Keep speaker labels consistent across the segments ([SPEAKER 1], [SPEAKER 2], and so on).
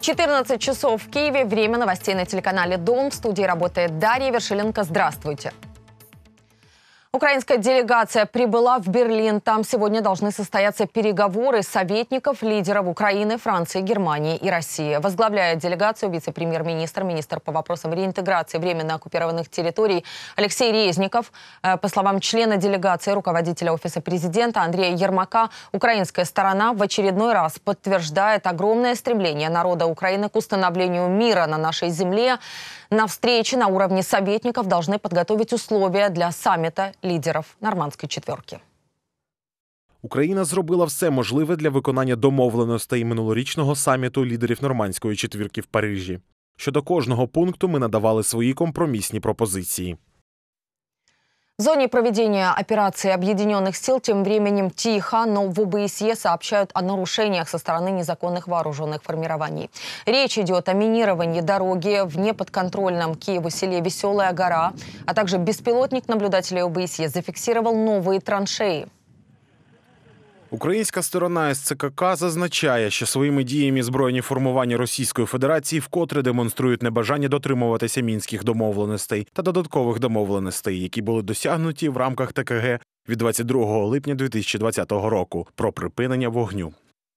[SPEAKER 1] 14 часов в Киеве. Время новостей на телеканале «Дом». В студии работает Дарья Вершиленко. Здравствуйте. Украинская делегация прибыла в Берлин. Там сегодня должны состояться переговоры советников лидеров Украины, Франции, Германии и России. Возглавляет делегацию вице-премьер-министр, министр по вопросам реинтеграции временно оккупированных территорий Алексей Резников. По словам члена делегации, руководителя Офиса президента Андрея Ермака, украинская сторона в очередной раз подтверждает огромное стремление народа Украины к установлению мира на нашей земле. На встрече на уровне советников должны подготовить условия для саммита лідерів Нормандської четвірки.
[SPEAKER 2] Україна зробила все можливе для виконання домовленостей минулорічного саміту лідерів Нормандської четвірки в Парижі. Щодо кожного пункту ми надавали свої компромісні пропозиції.
[SPEAKER 1] В зоне проведения операции Объединенных сил тем временем тихо, но в ОБСЕ сообщают о нарушениях со стороны незаконных вооруженных формирований. Речь идет о минировании дороги в неподконтрольном Киеву селе Веселая гора, а также беспилотник наблюдателей ОБСЕ зафиксировал новые траншеи.
[SPEAKER 2] Українська сторона СЦКК зазначає, що своїми діями збройні формування Російської Федерації вкотре демонструють небажання дотримуватися мінських домовленостей та додаткових домовленостей, які були досягнуті в рамках ТКГ від 22 липня 2020 року про припинення вогню.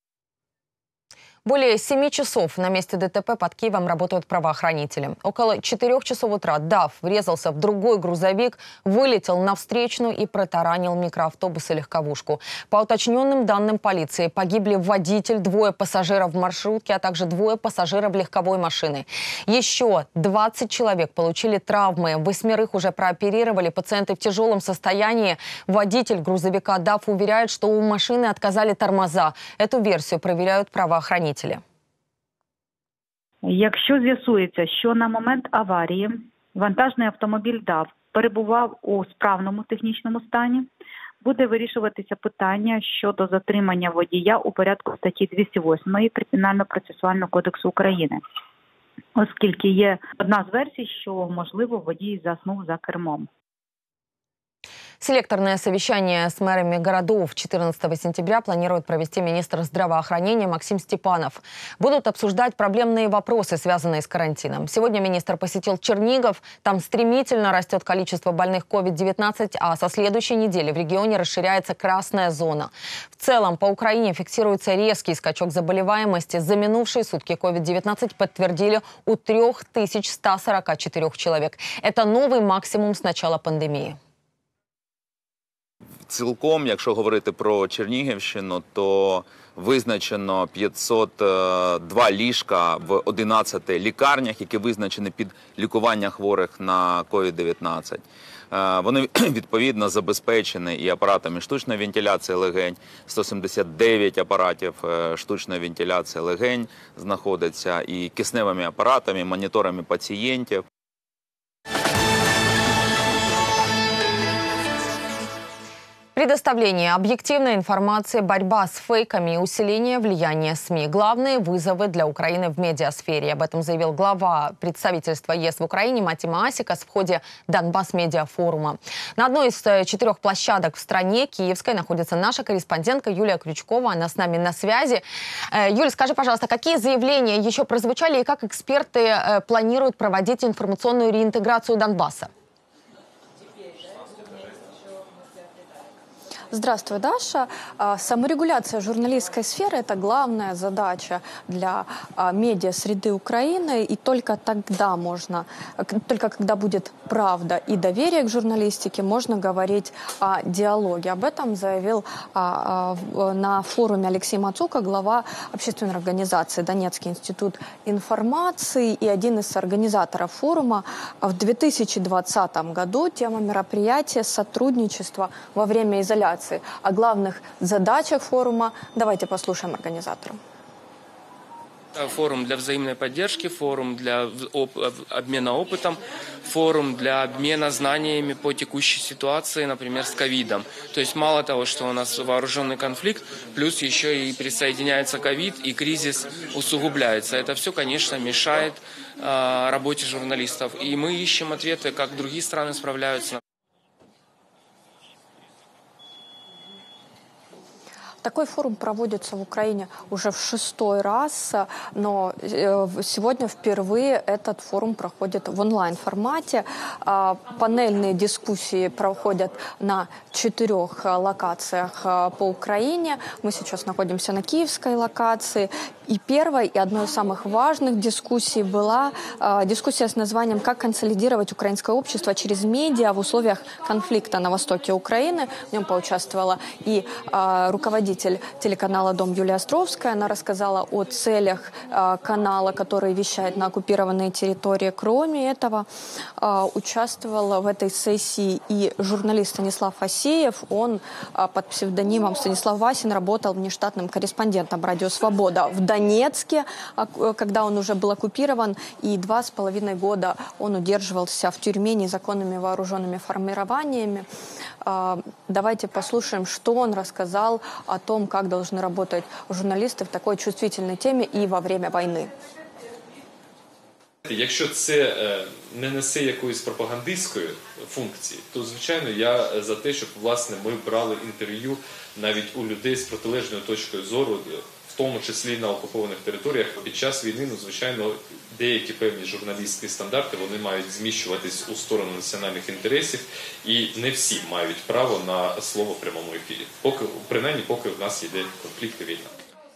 [SPEAKER 1] Более 7 часов на месте ДТП под Киевом работают правоохранители. Около 4 часов утра ДАФ врезался в другой грузовик, вылетел на встречную и протаранил микроавтобус и легковушку. По уточненным данным полиции, погибли водитель, 2 пассажиров в маршрутке, а также 2 пассажиров легковой машины. Еще 20 человек получили травмы, 8 уже прооперировали, пациенты в тяжелом состоянии. Водитель грузовика ДАФ уверяет, что у машины отказали тормоза. Эту версию проверяют правоохранители.
[SPEAKER 3] Якщо з'ясується, що на момент аварії вантажний автомобіль ДАФ перебував у справному технічному стані, буде вирішуватися питання щодо затримання водія у порядку статті 208 Кримінально-процесуального кодексу України. Оскільки є одна з версій, що, можливо, водій заснув за кермом.
[SPEAKER 1] Селекторное совещание с мэрами городов 14 сентября планирует провести министр здравоохранения Максим Степанов. Будут обсуждать проблемные вопросы, связанные с карантином. Сегодня министр посетил Чернигов. Там стремительно растет количество больных COVID-19, а со следующей недели в регионе расширяется красная зона. В целом по Украине фиксируется резкий скачок заболеваемости. За минувшие сутки COVID-19 подтвердили у 3144 человек. Это новый максимум с начала пандемии.
[SPEAKER 4] Цілком, якщо говорити про Чернігівщину, то визначено 502 ліжка в 11 лікарнях, які визначені під лікування хворих на COVID-19. Вони, відповідно, забезпечені і апаратами штучної вентиляції легень. 179 апаратів штучної вентиляції легень знаходяться, і кисневими апаратами, моніторами пацієнтів.
[SPEAKER 1] Предоставление объективной информации, борьба с фейками и усиление влияния СМИ – главные вызовы для Украины в медиасфере. Об этом заявил глава представительства ЕС в Украине Матима Асикас в ходе Донбасс-медиафорума. На одной из 4 площадок в стране, Киевской, находится наша корреспондентка Юлия Крючкова. Она с нами на связи. Юлия, скажи, пожалуйста, какие заявления еще прозвучали и как эксперты планируют проводить информационную реинтеграцию Донбасса?
[SPEAKER 5] Здравствуй, Даша. Саморегуляция журналистской сферы – это главная задача для медиа-среды Украины. И только тогда можно, только когда будет правда и доверие к журналистике, можно говорить о диалоге. Об этом заявил на форуме Алексей Мацука, глава общественной организации «Донецкий институт информации» и один из организаторов форума. В 2020 году тема мероприятия «Сотрудничество во время изоляции». О главных задачах форума давайте послушаем организаторов.
[SPEAKER 6] Форум для взаимной поддержки, форум для обмена опытом, форум для обмена знаниями по текущей ситуации, например, с ковидом. То есть мало того, что у нас вооруженный конфликт, плюс еще и присоединяется ковид, и кризис усугубляется. Это все, конечно, мешает работе журналистов. И мы ищем ответы, как другие страны справляются.
[SPEAKER 5] Такой форум проводится в Украине уже в 6-й раз, но сегодня впервые этот форум проходит в онлайн-формате. Панельные дискуссии проходят на 4 локациях по Украине. Мы сейчас находимся на киевской локации. И первой, и одной из самых важных дискуссий была дискуссия с названием «Как консолидировать украинское общество через медиа в условиях конфликта на востоке Украины». В нем поучаствовала и руководитель телеканала «Дом» Юлия Островская. Она рассказала о целях канала, который вещает на оккупированной территории. Кроме этого, участвовал в этой сессии и журналист Станислав Асеев. Он под псевдонимом Станислав Васин работал внештатным корреспондентом «Радио Свобода» в Донецке, когда он уже был оккупирован, и 2,5 года он удерживался в тюрьме незаконными вооруженными формированиями. Давайте послушаем, что он рассказал о том, как должны работать журналисты в такой чувствительной теме и во время войны.
[SPEAKER 7] Якщо це не несе якоїсь пропагандистської функції, то, звичайно, я за те, щоб, власне, ми брали інтерв'ю навіть у людей з протилежною точкою зору, в тому числі на окупованих територіях. Під час війни, звичайно, деякі певні журналістські стандарти, вони мають зміщуватись у сторону національних інтересів, і не всі мають право на слово в прямому ефірі. Принаймні, поки в нас йде конфлікт і війна.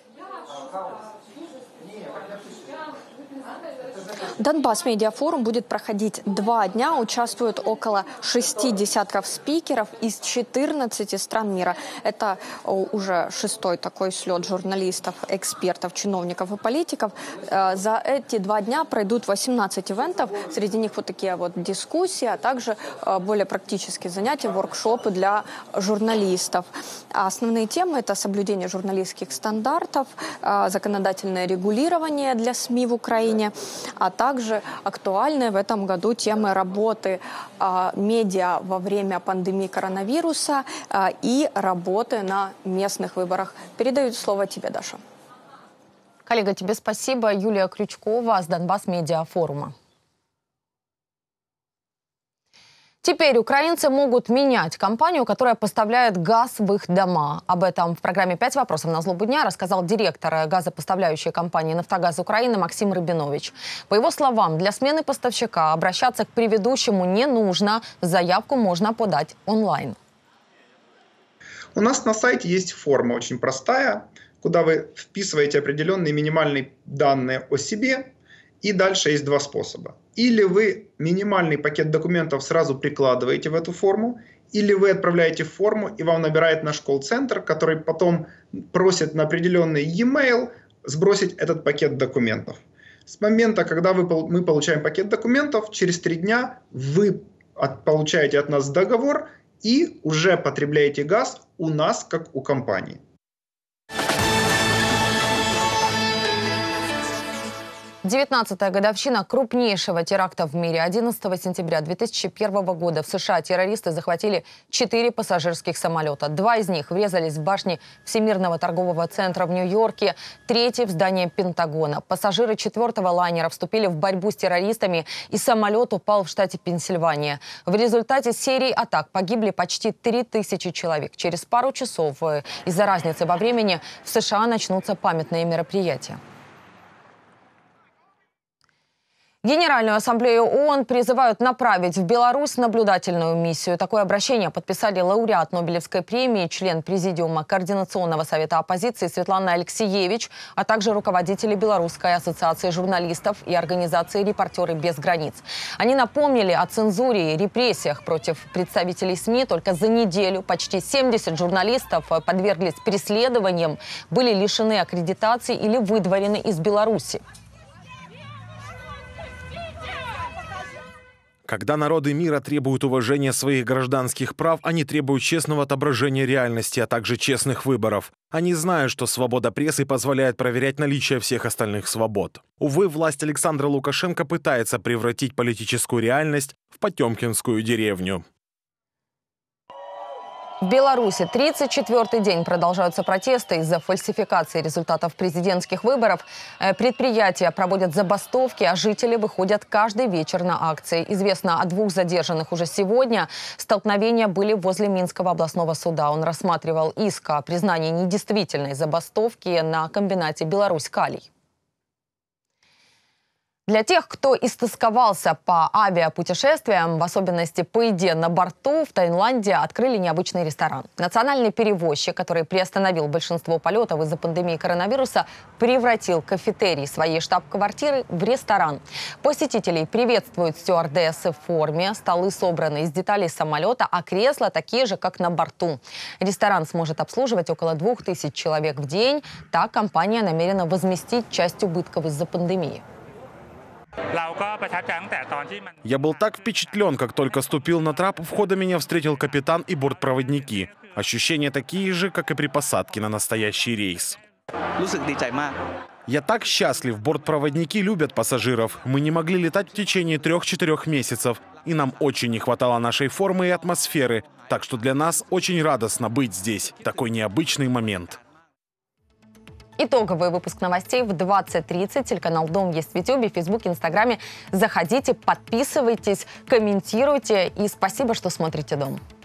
[SPEAKER 5] Донбасс медиафорум будет проходить 2 дня. Участвуют около 6 десятков спикеров из 14 стран мира. Это уже 6-й такой слет журналистов, экспертов, чиновников и политиков. За эти 2 дня пройдут 18 ивентов. Среди них вот такие вот дискуссии, а также более практические занятия, воркшопы для журналистов. Основные темы – это соблюдение журналистских стандартов, законодательное регулирование для СМИ в Украине, а также актуальные в этом году темы работы медиа во время пандемии коронавируса и работы на местных выборах. Передаю слово тебе, Даша.
[SPEAKER 1] Коллега, тебе спасибо. Юлия Крючкова с Донбасс медиафорума. Теперь украинцы могут менять компанию, которая поставляет газ в их дома. Об этом в программе «5 вопросов на злобу дня» рассказал директор газопоставляющей компании «Нафтогаз Украины» Максим Рабинович. По его словам, для смены поставщика обращаться к предыдущему не нужно. Заявку можно подать онлайн.
[SPEAKER 8] У нас на сайте есть форма очень простая, куда вы вписываете определенные минимальные данные о себе. И дальше есть 2 способа. Или вы минимальный пакет документов сразу прикладываете в эту форму, или вы отправляете форму, и вам набирает наш колл-центр, который потом просит на определенный e-mail сбросить этот пакет документов. С момента, когда мы получаем пакет документов, через 3 дня вы получаете от нас договор и уже потребляете газ у нас, как у компании.
[SPEAKER 1] 19-я годовщина крупнейшего теракта в мире. 11 сентября 2001 года в США террористы захватили 4 пассажирских самолета. 2 из них врезались в башни Всемирного торгового центра в Нью-Йорке, 3-й в здание Пентагона. Пассажиры 4-го лайнера вступили в борьбу с террористами, и самолет упал в штате Пенсильвания. В результате серии атак погибли почти 3000 человек. Через пару часов из-за разницы во времени в США начнутся памятные мероприятия. Генеральную ассамблею ООН призывают направить в Беларусь наблюдательную миссию. Такое обращение подписали лауреат Нобелевской премии, член Президиума Координационного совета оппозиции Светлана Алексеевич, а также руководители Белорусской ассоциации журналистов и организации «Репортеры без границ». Они напомнили о цензуре и репрессиях против представителей СМИ. Только за неделю почти 70 журналистов подверглись преследованиям, были лишены аккредитации или выдворены из Беларуси.
[SPEAKER 2] Когда народы мира требуют уважения своих гражданских прав, они требуют честного отображения реальности, а также честных выборов. Они знают, что свобода прессы позволяет проверять наличие всех остальных свобод. Увы, власть Александра Лукашенко пытается превратить политическую реальность в потемкинскую деревню.
[SPEAKER 1] В Беларуси 34-й день продолжаются протесты из-за фальсификации результатов президентских выборов. Предприятия проводят забастовки, а жители выходят каждый вечер на акции. Известно о 2 задержанных уже сегодня. Столкновения были возле Минского областного суда. Он рассматривал иск о признании недействительной забастовки на комбинате «Беларусь-Калий». Для тех, кто истосковался по авиапутешествиям, в особенности по еде на борту, в Таиланде открыли необычный ресторан. Национальный перевозчик, который приостановил большинство полетов из-за пандемии коронавируса, превратил кафетерий своей штаб-квартиры в ресторан. Посетителей приветствуют стюардессы в форме, столы собраны из деталей самолета, а кресла такие же, как на борту. Ресторан сможет обслуживать около 2000 человек в день. Так компания намерена возместить часть убытков из-за пандемии.
[SPEAKER 2] Я был так впечатлен, как только ступил на трап, у входа меня встретил капитан и бортпроводники. Ощущения такие же, как и при посадке на настоящий рейс. Я так счастлив, бортпроводники любят пассажиров. Мы не могли летать в течение 3-4 месяцев, и нам очень не хватало нашей формы и атмосферы. Так что для нас очень радостно быть здесь. Такой необычный момент.
[SPEAKER 1] Итоговый выпуск новостей в 20:30. Телеканал «Дом» есть в Ютубе, Фейсбуке, Инстаграме. Заходите, подписывайтесь, комментируйте. И спасибо, что смотрите «Дом».